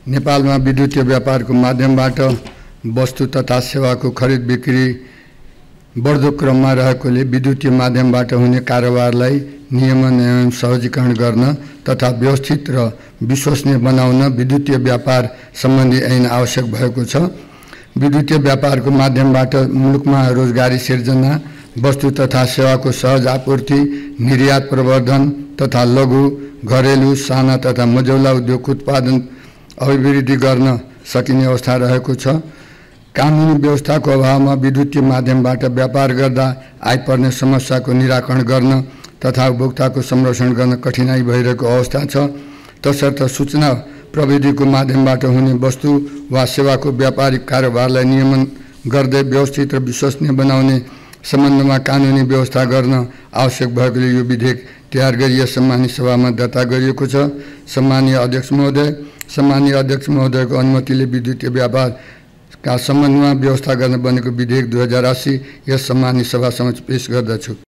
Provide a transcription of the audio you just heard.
नेपालमा विद्युतीय व्यापारको माध्यमबाट वस्तु तथा सेवाको खरिद बिक्री बढ्दो क्रममा रहेकोले विद्युतीय माध्यमबाट हुने कारोबारलाई नियमन एवं सहजीकरण गर्न तथा व्यवस्थित र विश्वसनीय बनाउन विद्युतीय व्यापार सम्बन्धी ऐन आवश्यक भएको छ। विद्युतीय व्यापारको माध्यमबाट मुलुकमा रोजगारी सिर्जना, वस्तु तथा सेवाको सहज आपूर्ति, निर्यात प्रवर्धन तथा लघु, घरेलु, साना तथा मझौला उद्योगको उत्पादन अभिवृद्धि गर्न सकिने अवस्था रहेको छ। कानुनी व्यवस्थाको अभावमा विद्युतीय माध्यमबाट व्यापार गर्दा आइपर्ने समस्याको निराकरण गर्न तथा उपभोक्ताको संरक्षण गर्न कठिनाई भइरहेको अवस्था छ। तसर्थ सूचना प्रविधिको माध्यमबाट हुने वस्तु वा सेवाको व्यापारिक कारोबारलाई नियमन गर्दै व्यवस्थित र विश्वसनीय बनाउने सम्बन्धमा कानुनी व्यवस्था गर्न आवश्यक भएकोले यो विधेयक तयार गरी सम्मानित सभामा दर्ता गरिएको छ। सम्मानीय अध्यक्ष महोदयको अनुमतिले विद्युतीय व्यापारका सम्बन्धमा व्यवस्था गर्न बनेको विधेयक 2080 यस सम्मानित सभा समक्ष पेश गर्दछु।